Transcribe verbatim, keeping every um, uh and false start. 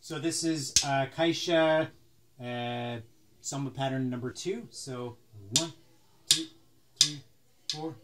So this is uh, Kaisha uh, samba pattern number two. So one, two, three, four,